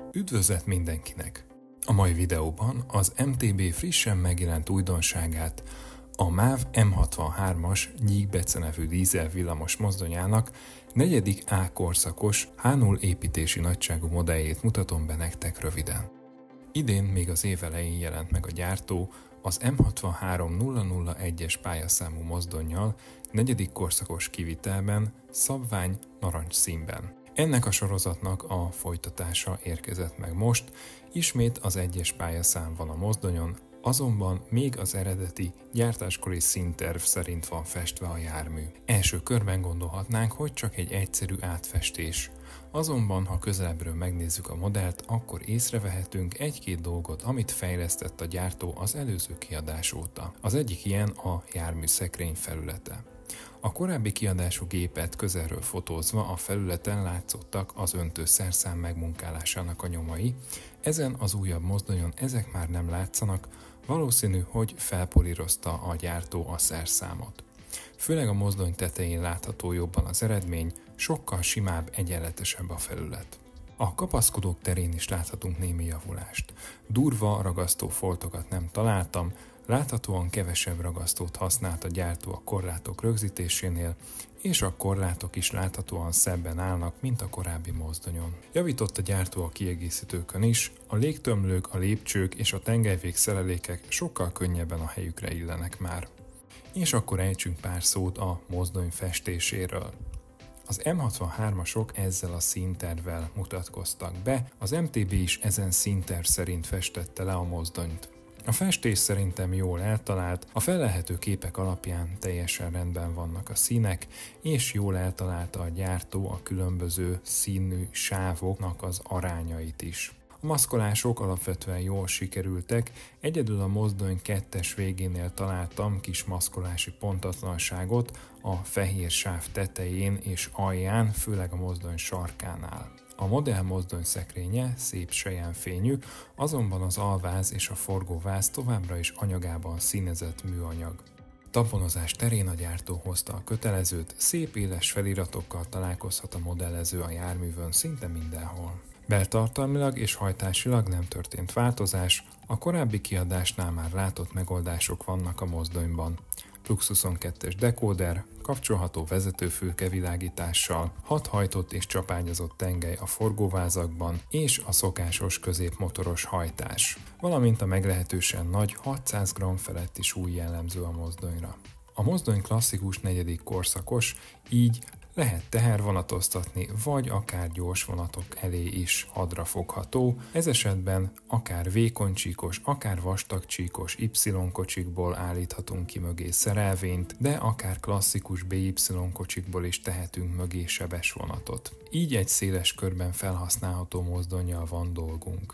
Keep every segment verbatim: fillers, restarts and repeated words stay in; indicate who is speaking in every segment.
Speaker 1: Üdvözlet mindenkinek! A mai videóban az em té bé frissen megjelent újdonságát, a MÁV em hatvanhármas Nyík-Bece nevű dízel villamos mozdonyának negyedik A korszakos há null építési nagyságú modelljét mutatom be nektek röviden. Idén még az év elején jelent meg a gyártó az em hatvanhárom nulla nulla egyes pályaszámú mozdonnyal negyedik korszakos kivitelben, szabvány narancs színben. Ennek a sorozatnak a folytatása érkezett meg most, ismét az egyes pályaszám van a mozdonyon, azonban még az eredeti gyártáskori színterv szerint van festve a jármű. Első körben gondolhatnánk, hogy csak egy egyszerű átfestés. Azonban, ha közelebbről megnézzük a modellt, akkor észrevehetünk egy-két dolgot, amit fejlesztett a gyártó az előző kiadás óta. Az egyik ilyen a jármű szekrény felülete. A korábbi kiadású gépet közelről fotózva a felületen látszottak az öntőszerszám megmunkálásának a nyomai, ezen az újabb mozdonyon ezek már nem látszanak, valószínű, hogy felpolírozta a gyártó a szerszámot. Főleg a mozdony tetején látható jobban az eredmény, sokkal simább, egyenletesebb a felület. A kapaszkodók terén is láthatunk némi javulást. Durva ragasztó foltokat nem találtam, láthatóan kevesebb ragasztót használt a gyártó a korlátok rögzítésénél, és a korlátok is láthatóan szebben állnak, mint a korábbi mozdonyon. Javított a gyártó a kiegészítőkön is, a légtömlők, a lépcsők és a tengelyvég szerelékek sokkal könnyebben a helyükre illenek már. És akkor ejtsünk pár szót a mozdony festéséről. Az em hatvanhármasok ezzel a színtervvel mutatkoztak be, az em té bé is ezen színterv szerint festette le a mozdonyt. A festés szerintem jól eltalált, a fellelhető képek alapján teljesen rendben vannak a színek, és jól eltalálta a gyártó a különböző színű sávoknak az arányait is. A maszkolások alapvetően jól sikerültek, egyedül a mozdony kettes végénél találtam kis maszkolási pontatlanságot a fehér sáv tetején és alján, főleg a mozdony sarkánál. A modell mozdony szekrénye szép selyemfényű, azonban az alváz és a forgóváz továbbra is anyagában színezett műanyag. Tamponozás terén a gyártó hozta a kötelezőt, szép éles feliratokkal találkozhat a modellező a járművön szinte mindenhol. Beltartalmilag és hajtásilag nem történt változás, a korábbi kiadásnál már látott megoldások vannak a mozdonyban. Plux huszonkettes dekóder, kapcsolható vezetőfülke világítással, hat hajtott és csapányozott tengely a forgóvázakban és a szokásos középmotoros hajtás, valamint a meglehetősen nagy hatszáz gramm feletti súly jellemző a mozdonyra. A mozdony klasszikus negyedik korszakos, így lehet tehervonatoztatni, vagy akár gyors vonatok elé is hadrafogható, ez esetben akár vékony csíkos, akár vastag csíkos Y-kocsikból állíthatunk ki mögé szerelvényt, de akár klasszikus bé Y-kocsikból is tehetünk mögé sebes vonatot. Így egy széles körben felhasználható mozdonnyal van dolgunk.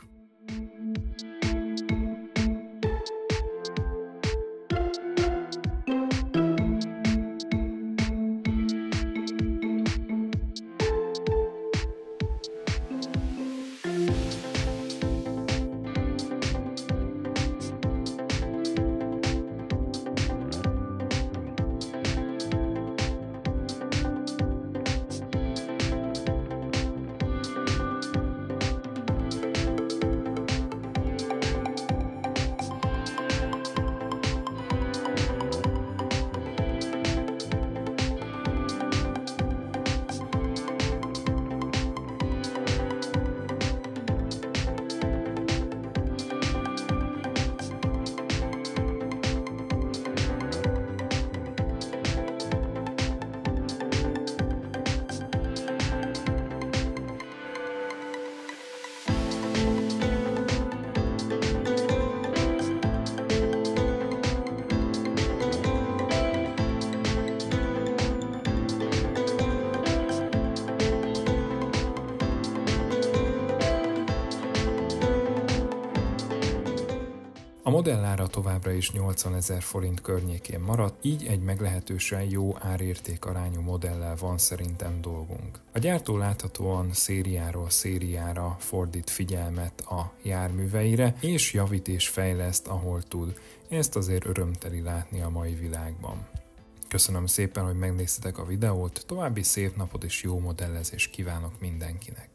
Speaker 1: A modellára továbbra is nyolcvanezer forint környékén maradt, így egy meglehetősen jó árérték-arányú modellel van szerintem dolgunk. A gyártó láthatóan szériáról szériára fordít figyelmet a járműveire, és javít és fejleszt, ahol tud. Ezt azért örömteli látni a mai világban. Köszönöm szépen, hogy megnéztetek a videót, további szép napot és jó modellezést kívánok mindenkinek!